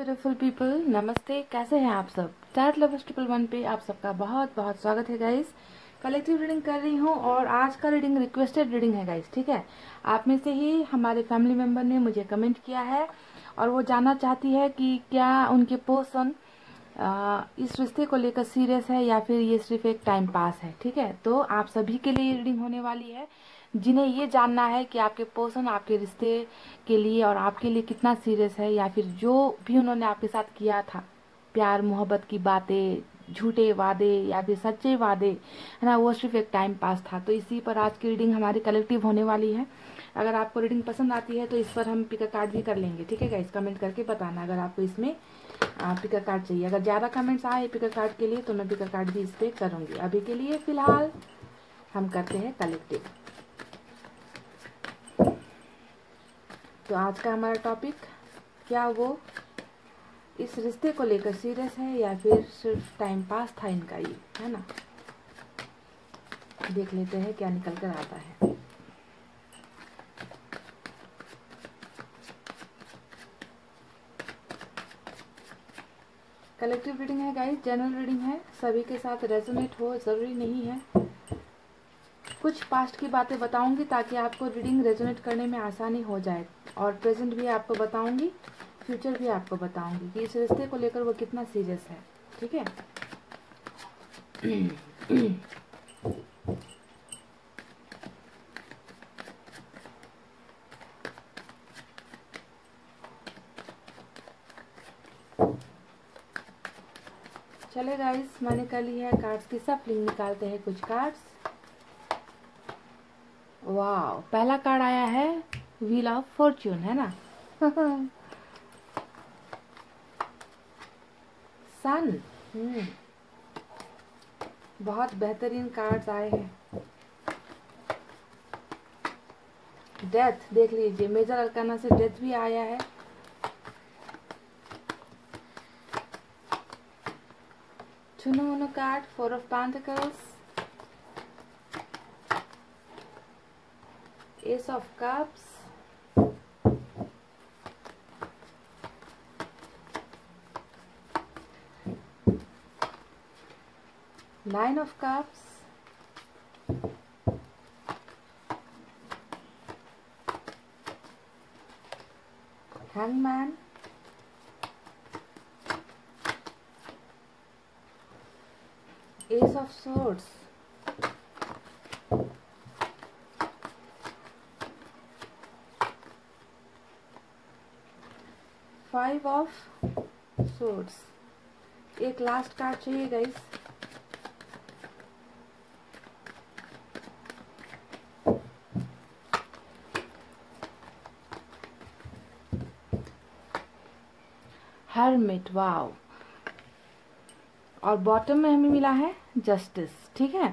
Beautiful people, नमस्ते। कैसे हैं आप सब? चैट लवर्स 111 पे आप सबका बहुत बहुत स्वागत है गाइस। कलेक्टिव रीडिंग कर रही हूँ और आज का रीडिंग रिक्वेस्टेड रीडिंग है गाइस, ठीक है। आप में से ही हमारे फैमिली मेंबर ने मुझे कमेंट किया है और वो जानना चाहती है कि क्या उनके पर्सन इस रिश्ते को लेकर सीरियस है या फिर ये सिर्फ एक टाइम पास है, ठीक है। तो आप सभी के लिए रीडिंग होने वाली है जिन्हें ये जानना है कि आपके पर्सन आपके रिश्ते के लिए और आपके लिए कितना सीरियस है, या फिर जो भी उन्होंने आपके साथ किया था, प्यार मोहब्बत की बातें, झूठे वादे या फिर सच्चे वादे, है ना, वो सिर्फ एक टाइम पास था। तो इसी पर आज की रीडिंग हमारी कलेक्टिव होने वाली है। अगर आपको रीडिंग पसंद आती है तो इस पर हम पिक कार्ड भी कर लेंगे, ठीक है गाइस। कमेंट करके बताना अगर आपको इसमें पिकर कार्ड चाहिए। अगर ज़्यादा कमेंट्स आए पिकर कार्ड के लिए तो मैं पिकर कार्ड भी इस पर करूँगी। अभी के लिए फिलहाल हम करते हैं कलेक्टिव। तो आज का हमारा टॉपिक, क्या वो इस रिश्ते को लेकर सीरियस है या फिर सिर्फ टाइम पास था इनका, ये है ना। देख लेते हैं क्या निकल कर आता है। कलेक्टिव रीडिंग है गाइस, जनरल रीडिंग है, सभी के साथ रेजोनेट हो जरूरी नहीं है। कुछ पास्ट की बातें बताऊंगी ताकि आपको रीडिंग रेजोनेट करने में आसानी हो जाए, और प्रेजेंट भी आपको बताऊंगी, फ्यूचर भी आपको बताऊंगी कि इस रिश्ते को लेकर वो कितना सीरियस है, ठीक है। चले गाइस, मैंने कर ली है कार्ड्स की सफलिंग। निकालते हैं कुछ कार्ड्स। वाह, पहला कार्ड आया है व्हील ऑफ फॉर्च्यून, है ना। सन। बहुत बेहतरीन कार्ड्स आए हैं। डेथ देख लीजिए, मेजर अरकाना से डेथ भी आया है। चुनो card, 4 of pentacles, ace of cups, nine of cups, hangman, ace of swords, five of swords. एक लास्ट कार्ड चाहिए गाइस। Hermit, wow. और बॉटम में हमें मिला है जस्टिस, ठीक है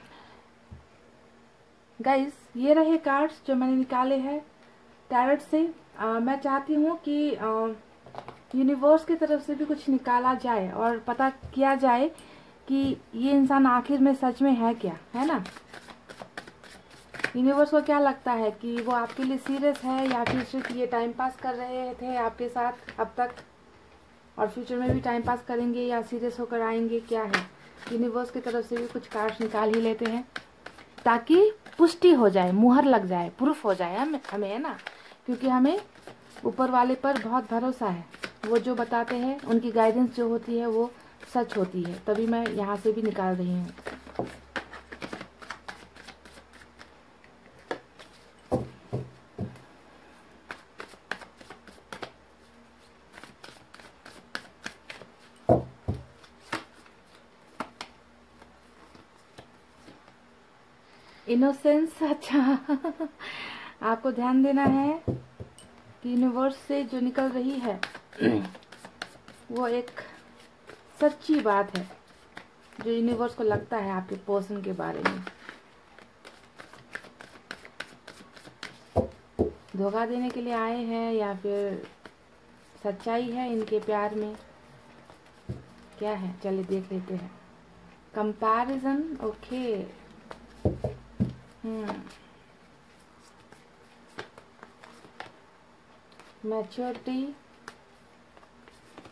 गाइस। ये रहे कार्ड्स जो मैंने निकाले हैं टैरोट से। मैं चाहती हूँ कि यूनिवर्स की तरफ से भी कुछ निकाला जाए और पता किया जाए कि ये इंसान आखिर में सच में है क्या, है ना। यूनिवर्स को क्या लगता है कि वो आपके लिए सीरियस है या फिर सिर्फ ये टाइम पास कर रहे थे आपके साथ अब तक, और फ्यूचर में भी टाइम पास करेंगे या सीरियस होकर आएंगे, क्या है। यूनिवर्स की तरफ से भी कुछ कार्ड्स निकाल ही लेते हैं ताकि पुष्टि हो जाए, मुहर लग जाए, प्रूफ हो जाए हमें, है ना। क्योंकि हमें ऊपर वाले पर बहुत भरोसा है। वो जो बताते हैं, उनकी गाइडेंस जो होती है वो सच होती है। तभी मैं यहाँ से भी निकाल रही हूँ। इनोसेंस, अच्छा। आपको ध्यान देना है कि यूनिवर्स से जो निकल रही है वो एक सच्ची बात है जो यूनिवर्स को लगता है आपके पर्सन के बारे में। धोखा देने के लिए आए हैं या फिर सच्चाई है इनके प्यार में, क्या है, चलिए देख लेते हैं। Comparison, okay. मैच्योरिटी,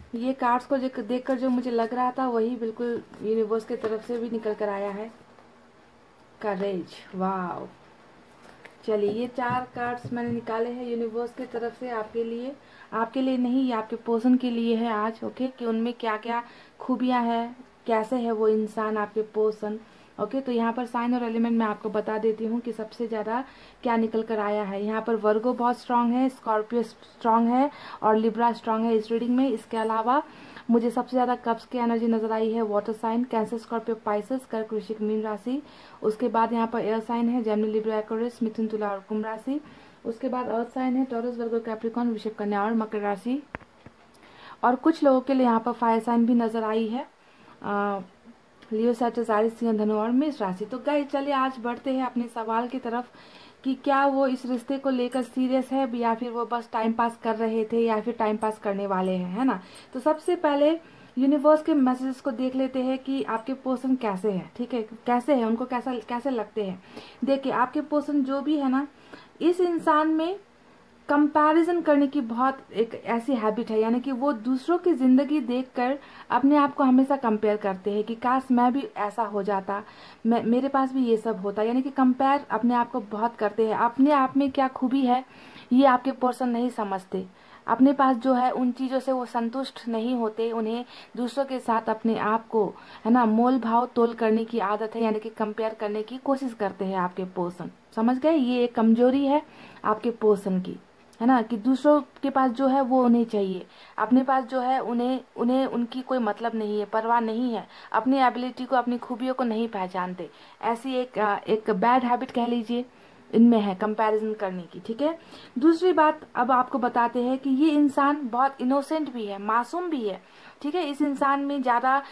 ये कार्ड्स को देखकर जो मुझे लग रहा था वही बिल्कुल यूनिवर्स की तरफ से भी निकल कर आया है। करेज, वाव। चलिए, ये 4 कार्ड्स मैंने निकाले हैं यूनिवर्स की तरफ से आपके लिए नहीं, ये आपके पर्सन के लिए है आज। ओके, कि उनमें क्या क्या खूबियां हैं, कैसे है वो इंसान आपके पर्सन। ओके, तो यहाँ पर साइन और एलिमेंट मैं आपको बता देती हूँ कि सबसे ज्यादा क्या निकल कर आया है। यहाँ पर वर्गो बहुत स्ट्रांग है, स्कॉर्पियो स्ट्रांग है और लिब्रा स्ट्रांग है इस रीडिंग में। इसके अलावा मुझे सबसे ज्यादा कप्स की एनर्जी नजर आई है, water sign, Cancer, Scorpio, Pisces, कर्क, वृश्चिक, मीन राशि। उसके बाद यहाँ पर एयर साइन है, जेमिनी, लिब्रा, एक्वेरियस, मिथुन, तुला और कुंभ राशि। उसके बाद अर्थ साइन है, टॉरस, वर्गो, कैप्रिकॉर्न, वृषभ, कन्या और मकर राशि। और कुछ लोगों के लिए यहाँ पर फायर साइन भी नजर आई है, लियो, सैजिटेरियस, सिंह, धनु और मेष राशि। तो गाइस चलिए आज बढ़ते हैं अपने सवाल की तरफ कि क्या वो इस रिश्ते को लेकर सीरियस है या फिर वो बस टाइम पास कर रहे थे या फिर टाइम पास करने वाले हैं, है ना। तो सबसे पहले यूनिवर्स के मैसेजेस को देख लेते हैं कि आपके पर्सन कैसे हैं। ठीक है, कैसे है, उनको कैसे लगते हैं। देखिए, आपके पर्सन जो भी है ना, इस इंसान में कंपैरिजन करने की बहुत एक ऐसी हैबिट है, यानी कि वो दूसरों की जिंदगी देखकर अपने आप को हमेशा कंपेयर करते हैं कि काश मैं भी ऐसा हो जाता, मेरे पास भी ये सब होता। यानी कि कंपेयर अपने आप को बहुत करते हैं। अपने आप में क्या खूबी है ये आपके पर्सन नहीं समझते। अपने पास जो है उन चीजों से वो संतुष्ट नहीं होते। उन्हें दूसरों के साथ अपने आप को, है ना, मोल भाव तोल करने की आदत है, यानी कि कंपेयर करने की कोशिश करते हैं आपके पर्सन। समझ गए, ये एक कमजोरी है आपके पर्सन की, है ना, कि दूसरों के पास जो है वो उन्हें चाहिए, अपने पास जो है उन्हें उनकी कोई मतलब नहीं है, परवाह नहीं है, अपनी एबिलिटी को, अपनी खूबियों को नहीं पहचानते। ऐसी एक बैड हैबिट कह लीजिए इनमें है, कंपैरिजन करने की। ठीक है, दूसरी बात अब आपको बताते हैं कि ये इंसान बहुत इनोसेंट भी है, मासूम भी है। ठीक है, इस इंसान में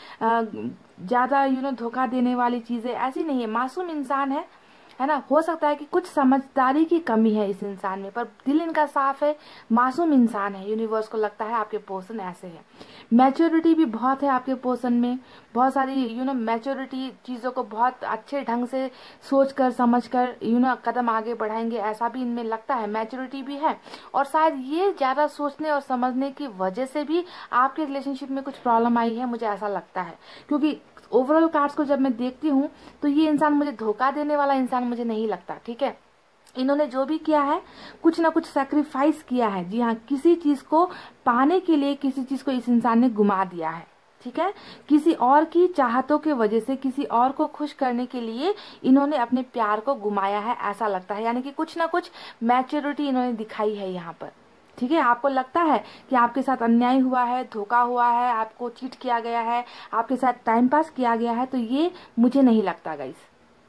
ज्यादा धोखा देने वाली चीजें ऐसी नहीं है, मासूम इंसान है ना। हो सकता है कि कुछ समझदारी की कमी है इस इंसान में, पर दिल इनका साफ है, मासूम इंसान है। यूनिवर्स को लगता है आपके पर्सन ऐसे है। मैच्योरिटी भी बहुत है आपके पर्सन में, बहुत सारी मैच्योरिटी, चीजों को बहुत अच्छे ढंग से सोच कर समझ कर कदम आगे बढ़ाएंगे, ऐसा भी इनमें लगता है। मैच्योरिटी भी है और शायद ये ज्यादा सोचने और समझने की वजह से भी आपके रिलेशनशिप में कुछ प्रॉब्लम आई है, मुझे ऐसा लगता है। क्योंकि ओवरऑल कार्ड्स को जब मैं देखती हूँ तो ये इंसान मुझे धोखा देने वाला इंसान मुझे नहीं लगता। ठीक है, इन्होंने जो भी किया है कुछ ना कुछ सैक्रिफाइस किया है। जी हाँ, किसी चीज को पाने के लिए किसी चीज को इस इंसान ने गुमा दिया है। ठीक है, किसी और की चाहतों के वजह से, किसी और को खुश करने के लिए इन्होंने अपने प्यार को गुमाया है, ऐसा लगता है। यानी कि कुछ ना कुछ मैच्योरिटी इन्होंने दिखाई है यहाँ पर। ठीक है, आपको लगता है कि आपके साथ अन्याय हुआ है, धोखा हुआ है, आपको चीट किया गया है, आपके साथ टाइम पास किया गया है, तो ये मुझे नहीं लगता गाइस।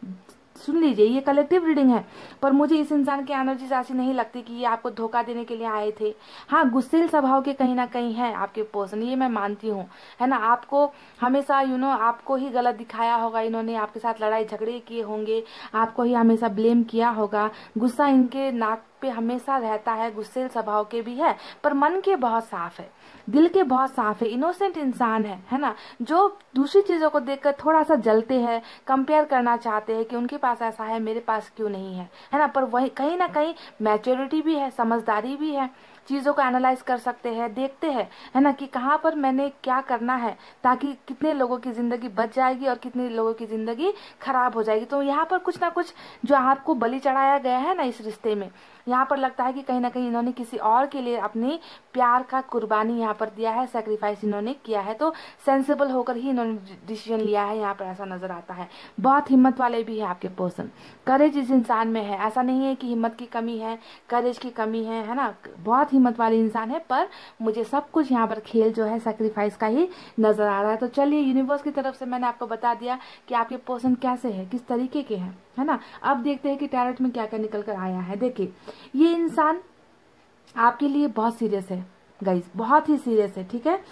सुन लीजिए, ये कलेक्टिव रीडिंग है, पर मुझे इस इंसान की एनर्जी ऐसी नहीं लगती कि ये आपको धोखा देने के लिए आए थे। हाँ, गुस्सेल स्वभाव के कहीं ना कहीं है आपके पर्सन, ये मैं मानती हूँ, है ना। आपको हमेशा आपको ही गलत दिखाया होगा इन्होंने, आपके साथ लड़ाई झगड़े किए होंगे, आपको ही हमेशा ब्लेम किया होगा। गुस्सा इनके नाक पे हमेशा रहता है, गुस्सेल स्वभाव के भी है, पर मन के बहुत साफ है, दिल के बहुत साफ है, इनोसेंट इंसान है ना, जो दूसरी चीजों को देखकर थोड़ा सा जलते हैं, कंपेयर करना चाहते हैं कि उनके पास ऐसा है, मेरे पास क्यों नहीं है ना। पर वही कहीं ना कहीं मैच्योरिटी भी है, समझदारी भी है, चीजों को एनालाइज कर सकते हैं, देखते हैं, है ना, कि कहाँ पर मैंने क्या करना है ताकि कितने लोगों की जिंदगी बच जाएगी और कितने लोगों की जिंदगी खराब हो जाएगी। तो यहाँ पर कुछ ना कुछ जो आपको बलि चढ़ाया गया है ना इस रिश्ते में, यहाँ पर लगता है कि कहीं ना कहीं इन्होंने किसी और के लिए अपनी प्यार का कुर्बानी यहाँ पर दिया है, सैक्रिफाइस इन्होंने किया है। तो सेंसिबल होकर ही इन्होंने डिसीजन लिया है, यहाँ पर ऐसा नजर आता है। बहुत हिम्मत वाले भी है आपके पर्सन, करेज इस इंसान में है। ऐसा नहीं है कि हिम्मत की कमी है, करेज की कमी है ना, बहुत हिम्मत वाले इंसान है। पर मुझे सब कुछ यहाँ पर खेल जो है सैक्रिफाइस का ही नजर आ रहा है। तो चलिए, यूनिवर्स की तरफ से मैंने आपको बता दिया कि आपके पर्सन कैसे है, किस तरीके के हैं, है ना। अब देखते हैं कि टैरोट में क्या क्या निकल कर आया है। देखिए, ये इंसान आपके लिए बहुत सीरियस है गाइस, बहुत ही सीरियस है। ठीक है,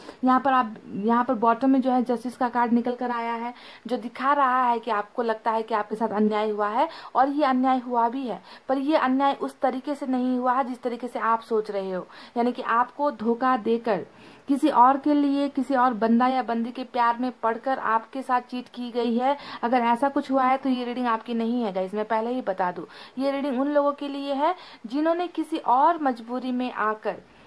यहाँ पर बॉटम में जो है जस्टिस का कार्ड निकल कर आया है, जो दिखा रहा है कि आपको लगता है कि आपके साथ अन्याय हुआ है, और ये अन्याय हुआ भी है, पर ये अन्याय उस तरीके से नहीं हुआ है जिस तरीके से आप सोच रहे हो। यानी कि आपको धोखा देकर, किसी और के लिए, किसी और बंदा या बंदी के प्यार में पड़कर आपके साथ चीट की गई है। अगर ऐसा कुछ हुआ है तो ये रीडिंग आपकी नहीं है गाइस, मैं पहले ही बता दूं। ये रीडिंग उन लोगों के लिए है जिन्होंने किसी और मजबूरी में आकर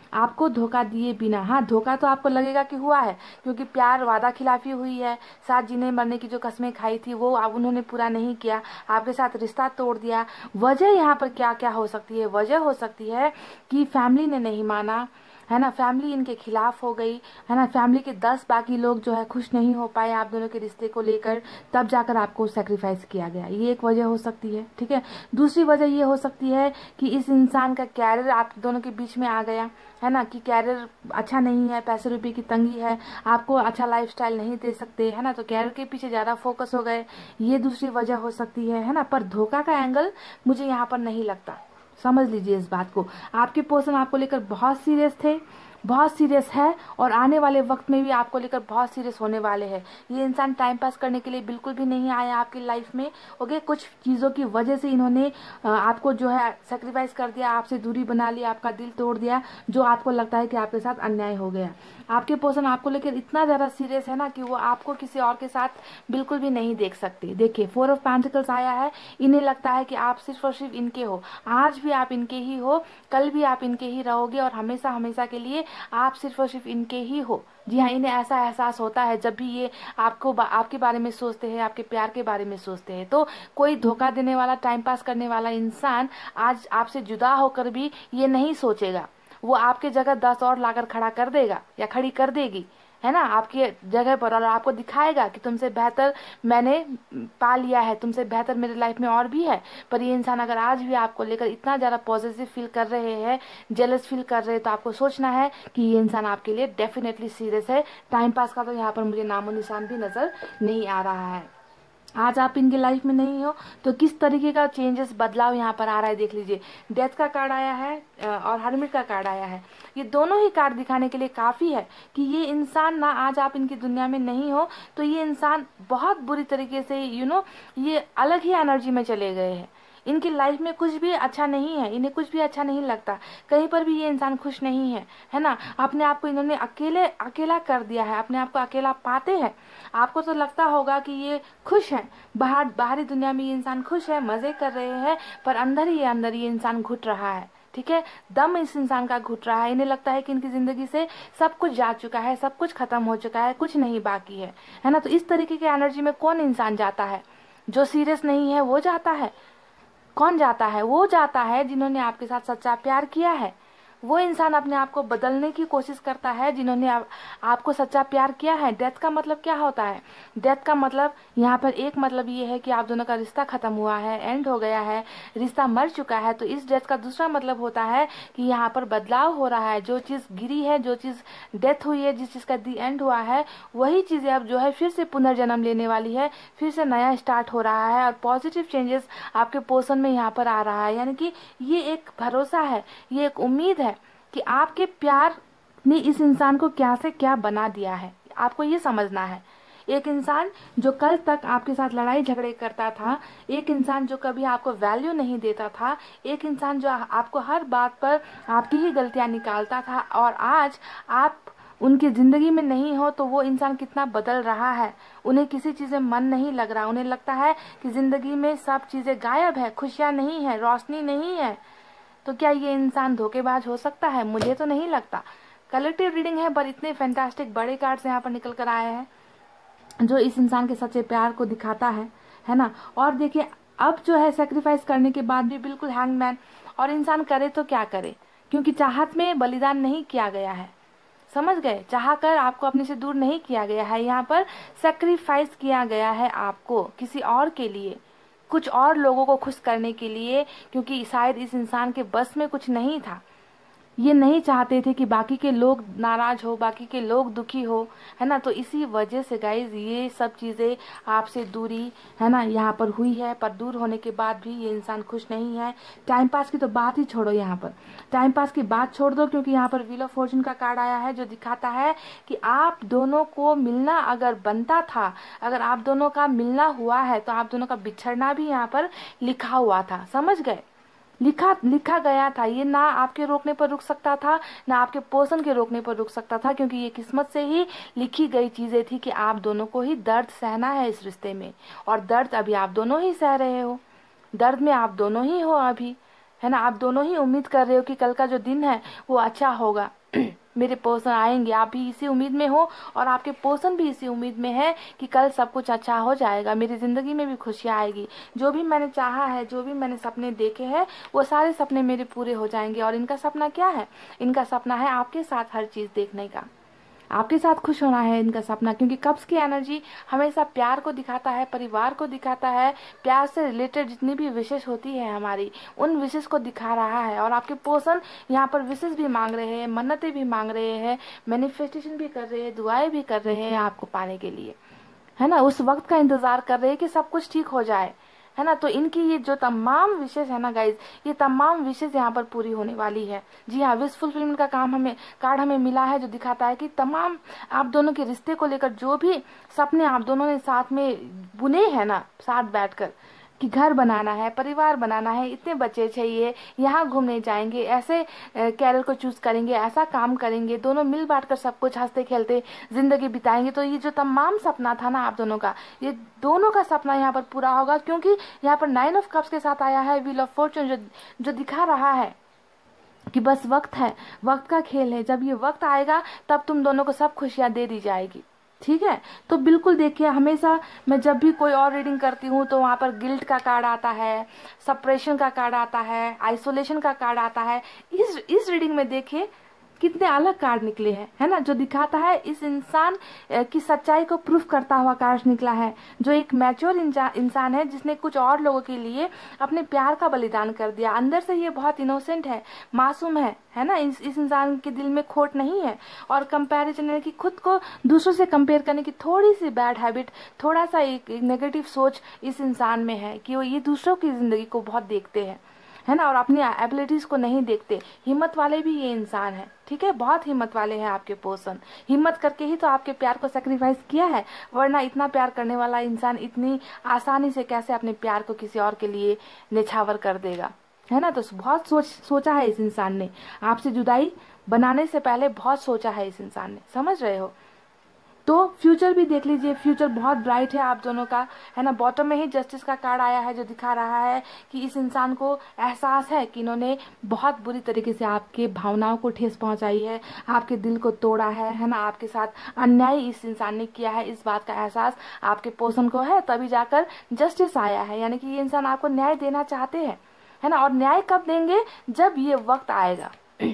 आपको धोखा दिए बिना। हाँ, धोखा तो आपको लगेगा कि हुआ है, क्योंकि प्यार वादा खिलाफी हुई है, साथ जीने मरने की जो कस्में खाई थी वो अब उन्होंने पूरा नहीं किया, आपके साथ रिश्ता तोड़ दिया। वजह यहाँ पर क्या क्या हो सकती है? वजह हो सकती है कि फैमिली ने नहीं माना, है ना, फैमिली इनके खिलाफ हो गई, है ना, फैमिली के 10 बाकी लोग जो है खुश नहीं हो पाए आप दोनों के रिश्ते को लेकर, तब जाकर आपको सेक्रीफाइस किया गया। ये एक वजह हो सकती है, ठीक है। दूसरी वजह ये हो सकती है कि इस इंसान का कैरियर आप दोनों के बीच में आ गया, है ना, कि कैरियर अच्छा नहीं है, पैसे रुपए की तंगी है, आपको अच्छा लाइफस्टाइल नहीं दे सकते, है ना, तो कैरियर के पीछे ज्यादा फोकस हो गए। ये दूसरी वजह हो सकती है ना। पर धोखा का एंगल मुझे यहाँ पर नहीं लगता, समझ लीजिए इस बात को। आपके पर्सन आपको लेकर बहुत सीरियस थे, बहुत सीरियस है, और आने वाले वक्त में भी आपको लेकर बहुत सीरियस होने वाले हैं। ये इंसान टाइम पास करने के लिए बिल्कुल भी नहीं आया आपकी लाइफ में। ओके, कुछ चीज़ों की वजह से इन्होंने आपको जो है सेक्रीफाइस कर दिया, आपसे दूरी बना ली, आपका दिल तोड़ दिया, जो आपको लगता है कि आपके साथ अन्याय हो गया। आपके पर्सन आपको लेकर इतना ज़्यादा सीरियस है ना कि वो आपको किसी और के साथ बिल्कुल भी नहीं देख सकते। देखिए, 4 ऑफ पेंटिकल्स आया है, इन्हें लगता है कि आप सिर्फ और सिर्फ इनके हो, आज भी आप इनके ही हो, कल भी आप इनके ही रहोगे, और हमेशा हमेशा के लिए आप सिर्फ और सिर्फ इनके ही हो। जी हाँ, इन्हें ऐसा एहसास होता है जब भी ये आपके बारे में सोचते हैं, आपके प्यार के बारे में सोचते हैं। तो कोई धोखा देने वाला, टाइम पास करने वाला इंसान आज आपसे जुदा होकर भी ये नहीं सोचेगा, वो आपके जगह 10 और लाकर खड़ा कर देगा या खड़ी कर देगी, है ना, आपकी जगह पर, और आपको दिखाएगा कि तुमसे बेहतर मैंने पा लिया है, तुमसे बेहतर मेरे लाइफ में और भी है। पर ये इंसान अगर आज भी आपको लेकर इतना ज़्यादा पॉजिटिव फील कर रहे हैं, जेलस फील कर रहे हैं, तो आपको सोचना है कि ये इंसान आपके लिए डेफिनेटली सीरियस है। टाइम पास का तो यहाँ पर मुझे नामो निशान भी नजर नहीं आ रहा है। आज आप इनके लाइफ में नहीं हो तो किस तरीके का चेंजेस, बदलाव यहाँ पर आ रहा है देख लीजिए। डेथ का कार्ड आया है और हर्मिट का कार्ड आया है। ये दोनों ही कार्ड दिखाने के लिए काफी है कि ये इंसान ना, आज आप इनकी दुनिया में नहीं हो तो ये इंसान बहुत बुरी तरीके से ये अलग ही एनर्जी में चले गए हैं। इनकी लाइफ में कुछ भी अच्छा नहीं है, इन्हें कुछ भी अच्छा नहीं लगता, कहीं पर भी ये इंसान खुश नहीं है ना। अपने आप को इन्होंने अकेला कर दिया है, अपने आप को अकेला पाते हैं। आपको तो लगता होगा कि ये खुश है, बाहरी दुनिया में ये इंसान खुश है, मजे कर रहे हैं, पर अंदर ये इंसान घुट रहा है, ठीक है। दम इस इंसान का घुट रहा है। इन्हें लगता है कि इनकी जिंदगी से सब कुछ जा चुका है, सब कुछ खत्म हो चुका है, कुछ नहीं बाकी है ना। तो इस तरीके की एनर्जी में कौन इंसान जाता है? जो सीरियस नहीं है वो जाता है। कौन जाता है? वो जाता है जिन्होंने आपके साथ सच्चा प्यार किया है। वो इंसान अपने आप को बदलने की कोशिश करता है जिन्होंने आपको सच्चा प्यार किया है। डेथ का मतलब क्या होता है? डेथ का मतलब यहाँ पर एक मतलब ये है कि आप दोनों का रिश्ता खत्म हुआ है, एंड हो गया है, रिश्ता मर चुका है। तो इस डेथ का दूसरा मतलब होता है कि यहाँ पर बदलाव हो रहा है। जो चीज गिरी है, जो चीज डेथ हुई है, जिस चीज का दी एंड हुआ है, वही चीजें अब जो है फिर से पुनर्जन्म लेने वाली है, फिर से नया स्टार्ट हो रहा है, और पॉजिटिव चेंजेस आपके पर्सन में यहाँ पर आ रहा है। यानी कि ये एक भरोसा है, ये एक उम्मीद है कि आपके प्यार ने इस इंसान को क्या से क्या बना दिया है। आपको ये समझना है, एक इंसान जो कल तक आपके साथ लड़ाई झगड़े करता था, एक इंसान जो कभी आपको वैल्यू नहीं देता था, एक इंसान जो आपको हर बात पर आपकी ही गलतियां निकालता था, और आज आप उनकी जिंदगी में नहीं हो तो वो इंसान कितना बदल रहा है। उन्हें किसी चीज में मन नहीं लग रहा, उन्हें लगता है कि जिंदगी में सब चीजें गायब है, खुशियां नहीं है, रोशनी नहीं है। तो क्या ये इंसान धोखेबाज हो सकता है? मुझे तो नहीं लगता। कलेक्टिव रीडिंग है, पर इतने फैंटास्टिक बड़े कार्ड्स यहाँ पर निकल कर आए हैं जो इस इंसान के सच्चे प्यार को दिखाता है ना। और देखिए, अब जो है सेक्रीफाइस करने के बाद भी बिल्कुल हैंगमैन, और इंसान करे तो क्या करे, क्योंकि चाहत में बलिदान नहीं किया गया है, समझ गए। चाह कर आपको अपने से दूर नहीं किया गया है, यहाँ पर सेक्रीफाइस किया गया है आपको किसी और के लिए, कुछ और लोगों को खुश करने के लिए, क्योंकि शायद इस इंसान के बस में कुछ नहीं था। ये नहीं चाहते थे कि बाकी के लोग नाराज हो, बाकी के लोग दुखी हो, है ना। तो इसी वजह से गाइज ये सब चीजें आपसे दूरी, है ना, यहाँ पर हुई है। पर दूर होने के बाद भी ये इंसान खुश नहीं है। टाइम पास की तो बात ही छोड़ो, यहाँ पर टाइम पास की बात छोड़ दो, क्योंकि यहाँ पर व्हील ऑफ फॉर्चून का कार्ड आया है जो दिखाता है कि आप दोनों को मिलना अगर बनता था, अगर आप दोनों का मिलना हुआ है, तो आप दोनों का बिछड़ना भी यहाँ पर लिखा हुआ था, समझ गए। लिखा गया था। ये ना आपके रोकने पर रुक सकता था, ना आपके पर्सन के रोकने पर रुक सकता था, क्योंकि ये किस्मत से ही लिखी गई चीजें थी कि आप दोनों को ही दर्द सहना है इस रिश्ते में। और दर्द अभी आप दोनों ही सह रहे हो, दर्द में आप दोनों ही हो अभी, है ना। आप दोनों ही उम्मीद कर रहे हो कि कल का जो दिन है वो अच्छा होगा, मेरे पर्सन आएंगे, आप भी इसी उम्मीद में हो और आपके पर्सन भी इसी उम्मीद में है कि कल सब कुछ अच्छा हो जाएगा, मेरी ज़िंदगी में भी खुशियाँ आएगी, जो भी मैंने चाहा है, जो भी मैंने सपने देखे हैं वो सारे सपने मेरे पूरे हो जाएंगे। और इनका सपना क्या है? इनका सपना है आपके साथ हर चीज़ देखने का, आपके साथ खुश होना है इनका सपना। क्योंकि कब्ज की एनर्जी हमेशा प्यार को दिखाता है, परिवार को दिखाता है, प्यार से रिलेटेड जितनी भी विशेष होती है हमारी, उन विशेष को दिखा रहा है। और आपके पर्सन यहाँ पर विशेष भी मांग रहे हैं, मन्नतें भी मांग रहे हैं, मैनिफेस्टेशन भी कर रहे हैं, दुआएं भी कर रहे हैं आपको पाने के लिए, है ना। उस वक्त का इंतजार कर रहे हैं कि सब कुछ ठीक हो जाए, है ना। तो इनकी ये जो तमाम विशेष है ना गाइज, ये तमाम विशेष यहाँ पर पूरी होने वाली है। जी हाँ, विश फुलफिलमेंट का कार्ड हमें मिला है, जो दिखाता है कि तमाम आप दोनों के रिश्ते को लेकर जो भी सपने आप दोनों ने साथ में बुने हैं ना, साथ बैठकर, कि घर बनाना है, परिवार बनाना है, इतने बच्चे चाहिए, यहाँ घूमने जाएंगे, ऐसे कैरियर को चूज करेंगे, ऐसा काम करेंगे, दोनों मिल बांट कर सब कुछ हंसते खेलते जिंदगी बिताएंगे। तो ये जो तमाम सपना था ना आप दोनों का, ये दोनों का सपना यहाँ पर पूरा होगा। क्योंकि यहाँ पर 9 ऑफ कप्स के साथ आया है व्हील ऑफ फॉर्चून, जो दिखा रहा है कि बस वक्त है, वक्त का खेल है, जब ये वक्त आएगा तब तुम दोनों को सब खुशियां दे दी जाएगी। ठीक है, तो बिल्कुल देखिए, हमेशा मैं जब भी कोई और रीडिंग करती हूँ तो वहाँ पर गिल्ट का कार्ड आता है, सप्रेशन का कार्ड आता है, आइसोलेशन का कार्ड आता है। इस रीडिंग में देखिए कितने अलग कार्ड निकले हैं, है ना, जो दिखाता है इस इंसान की सच्चाई को प्रूफ करता हुआ कार्ड निकला है, जो एक मैच्योर इंसान है, जिसने कुछ और लोगों के लिए अपने प्यार का बलिदान कर दिया। अंदर से ये बहुत इनोसेंट है, मासूम है ना। इस इंसान के दिल में खोट नहीं है। और कंपैरिजन यानी कि खुद को दूसरों से कंपेयर करने की थोड़ी सी बैड हैबिट, थोड़ा सा एक नेगेटिव सोच इस इंसान में है कि वो ये दूसरों की जिंदगी को बहुत देखते हैं, है ना, और अपनी एबिलिटीज को नहीं देखते। हिम्मत वाले भी ये इंसान है, ठीक है, बहुत हिम्मत वाले हैं आपके पर्सन। हिम्मत करके ही तो आपके प्यार को सेक्रीफाइस किया है, वरना इतना प्यार करने वाला इंसान इतनी आसानी से कैसे अपने प्यार को किसी और के लिए निछावर कर देगा, है ना। तो बहुत सोचा है इस इंसान ने, आपसे जुदाई बनाने से पहले बहुत सोचा है इस इंसान ने, समझ रहे हो। तो फ्यूचर भी देख लीजिए, फ्यूचर बहुत ब्राइट है आप दोनों का, है ना। बॉटम में ही जस्टिस का कार्ड आया है, जो दिखा रहा है कि इस इंसान को एहसास है कि इन्होंने बहुत बुरी तरीके से आपके भावनाओं को ठेस पहुंचाई है, आपके दिल को तोड़ा है ना, आपके साथ अन्याय इस इंसान ने किया है। इस बात का एहसास आपके पर्सन को है, तभी जाकर जस्टिस आया है, यानी कि ये इंसान आपको न्याय देना चाहते हैं, है ना। और न्याय कब देंगे? जब ये वक्त आएगा।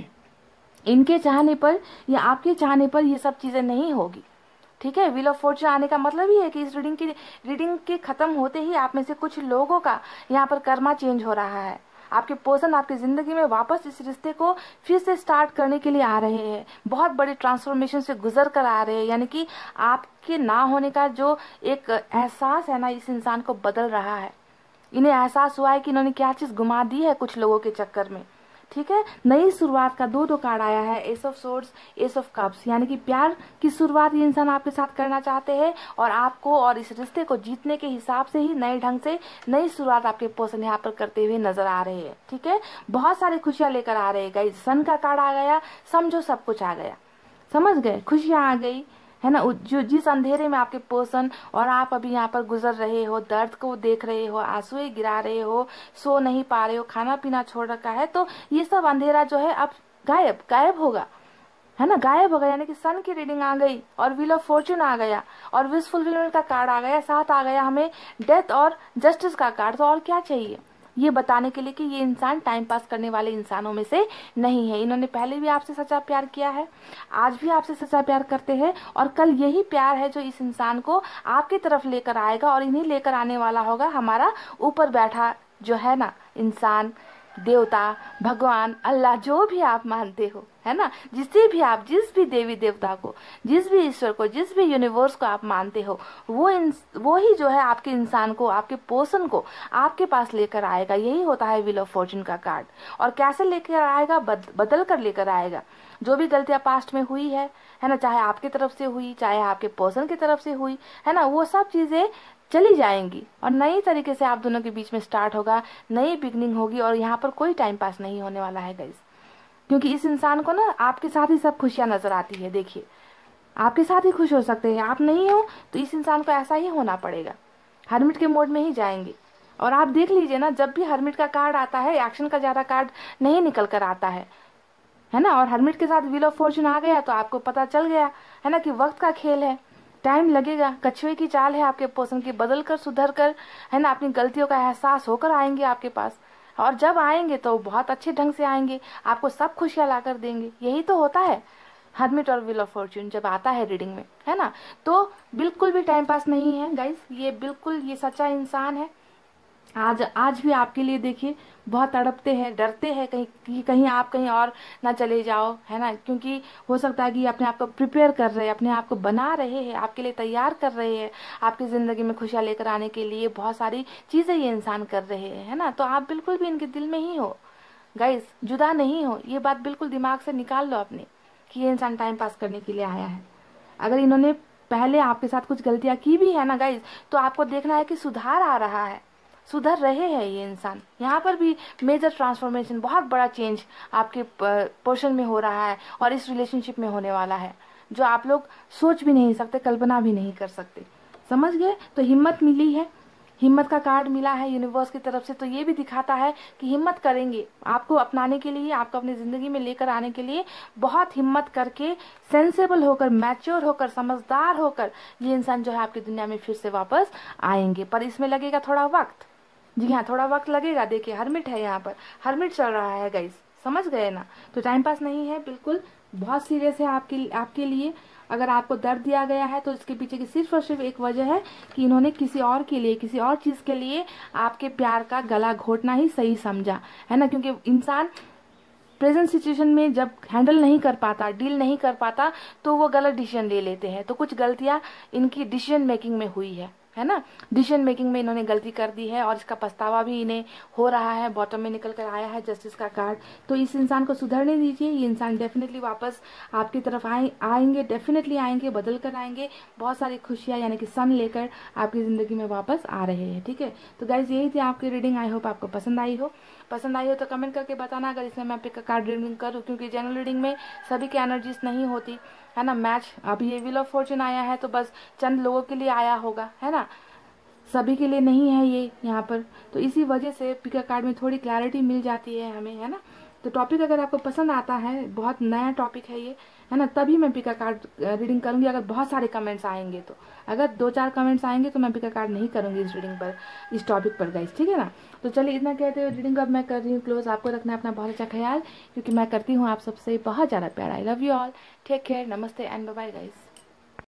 इनके चाहने पर या आपके चाहने पर ये सब चीजें नहीं होगी, ठीक है। व्हील ऑफ फॉर्चून आने का मतलब ही है कि इस रीडिंग के खत्म होते ही आप में से कुछ लोगों का यहाँ पर कर्मा चेंज हो रहा है। आपके पर्सन आपकी जिंदगी में वापस इस रिश्ते को फिर से स्टार्ट करने के लिए आ रहे हैं, बहुत बड़े ट्रांसफॉर्मेशन से गुजर कर आ रहे हैं। यानी कि आपके ना होने का जो एक एहसास है ना, इस इंसान को बदल रहा है। इन्हें एहसास हुआ है कि इन्होंने क्या चीज गुमा दी है कुछ लोगों के चक्कर में, ठीक है। नई शुरुआत का दो कार्ड आया है, ace of swords, ace of cups, यानी कि प्यार की शुरुआत ये इंसान आपके साथ करना चाहते हैं और आपको और इस रिश्ते को जीतने के हिसाब से ही नए ढंग से नई शुरुआत आपके पर्सन यहाँ पर करते हुए नजर आ रहे हैं, ठीक है। बहुत सारी खुशियां लेकर आ रहे हैं गाइस। सन का कार्ड आ गया, समझो सब कुछ आ गया, समझ गए, खुशियां आ गई, है ना। जो जिस अंधेरे में आपके पर्सन और आप अभी यहाँ पर गुजर रहे हो, दर्द को देख रहे हो, आंसुएं गिरा रहे हो, सो नहीं पा रहे हो, खाना पीना छोड़ रखा है, तो ये सब अंधेरा जो है अब गायब होगा, है ना, गायब हो गया। यानी कि सन की रीडिंग आ गई और व्हील ऑफ फॉर्चून आ गया और विश फुलफिलमेंट का कार्ड आ गया, साथ आ गया हमें डेथ और जस्टिस का कार्ड। तो और क्या चाहिए ये बताने के लिए कि ये इंसान टाइम पास करने वाले इंसानों में से नहीं है। इन्होंने पहले भी आपसे सच्चा प्यार किया है, आज भी आपसे सच्चा प्यार करते हैं और कल यही प्यार है जो इस इंसान को आपकी तरफ लेकर आएगा। और इन्हीं लेकर आने वाला होगा हमारा ऊपर बैठा जो है ना इंसान, देवता, भगवान, अल्लाह, जो भी आप मानते हो, है ना, जिस भी देवी देवता को, जिस भी ईश्वर को, जिस भी यूनिवर्स को आप मानते हो, वो ही जो है आपके इंसान को, आपके पर्सन को आपके पास लेकर आएगा। यही होता है व्हील ऑफ फॉर्चून का कार्ड। और कैसे लेकर आएगा? बदल कर लेकर आएगा। जो भी गलतियां पास्ट में हुई है ना, चाहे आपकी तरफ से हुई, चाहे आपके पर्सन की तरफ से हुई, है ना, वो सब चीजें चली जाएंगी और नई तरीके से आप दोनों के बीच में स्टार्ट होगा, नई बिगनिंग होगी। और यहाँ पर कोई टाइम पास नहीं होने वाला है गाइस, क्योंकि इस इंसान को ना आपके साथ ही सब खुशियां नजर आती है। देखिए, आपके साथ ही खुश हो सकते हैं, आप नहीं हो तो इस इंसान को ऐसा ही होना पड़ेगा, हर्मिट के मोड में ही जाएंगे। और आप देख लीजिए ना, जब भी हर्मिट का कार्ड आता है, एक्शन का ज्यादा कार्ड नहीं निकल कर आता है है ना। और हर्मिट के साथ व्हील ऑफ फॉर्चून आ गया तो आपको पता चल गया है ना कि वक्त का खेल है, टाइम लगेगा। कछुए की चाल है आपके पर्सन की, बदल कर सुधर कर है ना अपनी गलतियों का एहसास होकर आएंगे आपके पास। और जब आएंगे तो बहुत अच्छे ढंग से आएंगे, आपको सब खुशियां ला कर देंगे। यही तो होता है हर्मिट और व्हील ऑफ फॉर्चून जब आता है रीडिंग में, है ना। तो बिल्कुल भी टाइम पास नहीं है गाइस, ये बिल्कुल ये सच्चा इंसान है। आज भी आपके लिए देखिए बहुत तड़पते हैं, डरते हैं कहीं कि कहीं आप कहीं और ना चले जाओ, है ना। क्योंकि हो सकता है कि अपने आप को प्रिपेयर कर रहे हैं, अपने आप को बना रहे हैं, आपके लिए तैयार कर रहे हैं, आपकी ज़िंदगी में खुशियाँ लेकर आने के लिए बहुत सारी चीज़ें ये इंसान कर रहे हैं, है ना। तो आप बिल्कुल भी इनके दिल में ही हो गाइस, जुदा नहीं हो। ये बात बिल्कुल दिमाग से निकाल लो अपने कि ये इंसान टाइम पास करने के लिए आया है। अगर इन्होंने पहले आपके साथ कुछ गलतियां की भी है ना गाइस, तो आपको देखना है कि सुधार आ रहा है, सुधर रहे हैं ये इंसान। यहाँ पर भी मेजर ट्रांसफॉर्मेशन, बहुत बड़ा चेंज आपके पोर्शन में हो रहा है और इस रिलेशनशिप में होने वाला है, जो आप लोग सोच भी नहीं सकते, कल्पना भी नहीं कर सकते। समझ गए। तो हिम्मत मिली है, हिम्मत का कार्ड मिला है यूनिवर्स की तरफ से। तो ये भी दिखाता है कि हिम्मत करेंगे आपको अपनाने के लिए, आपको अपनी जिंदगी में लेकर आने के लिए बहुत हिम्मत करके, सेंसेबल होकर, मैच्योर होकर, समझदार होकर ये इंसान जो है आपकी दुनिया में फिर से वापस आएंगे। पर इसमें लगेगा थोड़ा वक्त। जी हाँ, थोड़ा वक्त लगेगा। देखिए हर्मिट है यहाँ पर, हर्मिट चल रहा है गाइस, समझ गए ना। तो टाइम पास नहीं है, बिल्कुल बहुत सीरियस है आपके लिए। अगर आपको दर्द दिया गया है तो इसके पीछे की सिर्फ और सिर्फ एक वजह है कि इन्होंने किसी और के लिए, किसी और चीज के लिए आपके प्यार का गला घोटना ही सही समझा, है ना। क्योंकि इंसान प्रेजेंट सिचुएशन में जब हैंडल नहीं कर पाता, डील नहीं कर पाता, तो वो गलत डिसीजन ले लेते हैं। तो कुछ गलतियां इनकी डिसीजन मेकिंग में हुई है ना। डिसीजन मेकिंग में इन्होंने गलती कर दी है और इसका पछतावा भी इन्हें हो रहा है। बॉटम में निकल कर आया है जस्टिस का कार्ड। तो इस इंसान को सुधरने दीजिए, ये इंसान डेफिनेटली वापस आपकी तरफ आएंगे, डेफिनेटली आएंगे, बदल कर आएंगे। बहुत सारी खुशियां यानी कि सन लेकर आपकी जिंदगी में वापस आ रहे हैं, ठीक है। तो गाइज यही थी आपकी रीडिंग। आई होप आपको पसंद आई हो। पसंद आई हो तो कमेंट करके बताना अगर इसमें मैं पिक कार्ड रीडिंग करूँ, क्योंकि जनरल रीडिंग में सभी की एनर्जीज नहीं होती, है ना। मैच अभी ये व्हील ऑफ फॉर्चून आया है तो बस चंद लोगों के लिए आया होगा, है ना, सभी के लिए नहीं है ये यहाँ पर। तो इसी वजह से पिक कार्ड में थोड़ी क्लैरिटी मिल जाती है हमें, है ना। तो टॉपिक अगर आपको पसंद आता है, बहुत नया टॉपिक है ये, है ना, तभी मैं पिक कार्ड रीडिंग करूंगी। अगर बहुत सारे कमेंट्स आएंगे तो, अगर 2-4 कमेंट्स आएंगे तो मैं पिक कार्ड नहीं करूंगी इस रीडिंग पर, इस टॉपिक पर गाइस, ठीक है ना। तो चलिए इतना कहते हुए रीडिंग अब मैं कर रही हूँ क्लोज। आपको रखना है अपना बहुत अच्छा ख्याल, क्योंकि मैं करती हूँ आप सबसे बहुत ज़्यादा प्यार। I love you all, take care, नमस्ते एंड बाय बाय गाइस।